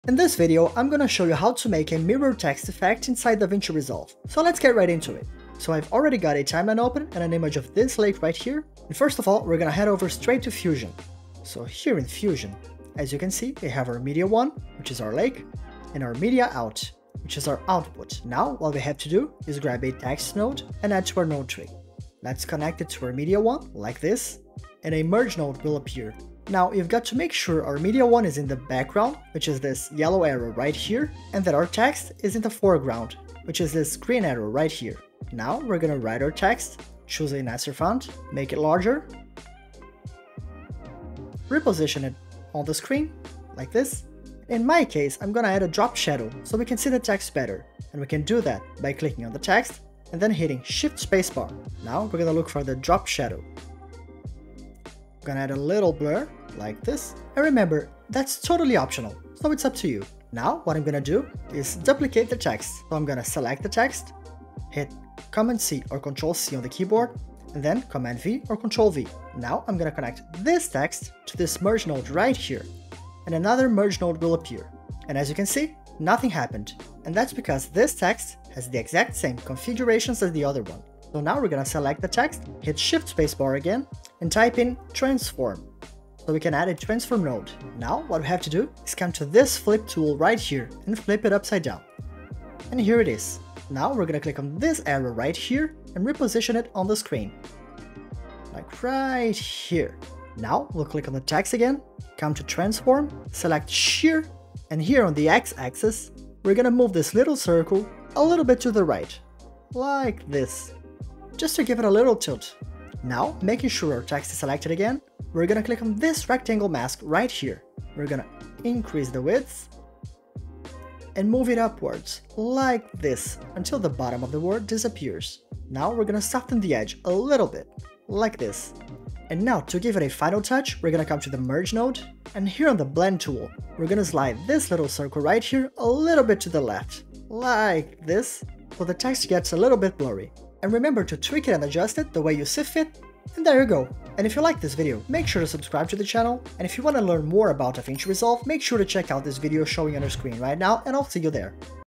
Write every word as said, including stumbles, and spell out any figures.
In this video, I'm gonna show you how to make a mirror text effect inside DaVinci Resolve. So let's get right into it. So I've already got a timeline open and an image of this lake right here. And first of all, we're gonna head over straight to Fusion. So here in Fusion, as you can see, we have our media one, which is our lake, and our media out, which is our output. Now, what we have to do is grab a text node and add to our node tree. Let's connect it to our media one, like this, and a merge node will appear. Now, you've got to make sure our media one is in the background, which is this yellow arrow right here, and that our text is in the foreground, which is this green arrow right here. Now, we're gonna write our text, choose a nicer font, make it larger, reposition it on the screen, like this. In my case, I'm gonna add a drop shadow so we can see the text better, and we can do that by clicking on the text and then hitting Shift Spacebar. Now, we're gonna look for the drop shadow. I'm gonna add a little blur, like this. And remember, that's totally optional, so it's up to you. Now, what I'm gonna do is duplicate the text. So I'm gonna select the text, hit Command C or Control C on the keyboard, and then Command V or Control V. Now, I'm gonna connect this text to this merge node right here, and another merge node will appear. And as you can see, nothing happened. And that's because this text has the exact same configurations as the other one. So now we're gonna select the text, hit Shift Spacebar again, and type in transform, so we can add a transform node. Now what we have to do is come to this flip tool right here and flip it upside down. And here it is. Now we're gonna click on this arrow right here and reposition it on the screen, like right here. Now we'll click on the text again, come to transform, select shear, and here on the x-axis, we're gonna move this little circle a little bit to the right, like this, just to give it a little tilt. Now, making sure our text is selected again, we're gonna click on this rectangle mask right here. We're gonna increase the width and move it upwards, like this, until the bottom of the word disappears. Now we're gonna soften the edge a little bit, like this. And now, to give it a final touch, we're gonna come to the merge node, and here on the blend tool, we're gonna slide this little circle right here a little bit to the left, like this, so the text gets a little bit blurry. And remember to tweak it and adjust it the way you see fit, and there you go. And if you like this video, make sure to subscribe to the channel, and if you want to learn more about DaVinci Resolve, make sure to check out this video showing on your screen right now, and I'll see you there.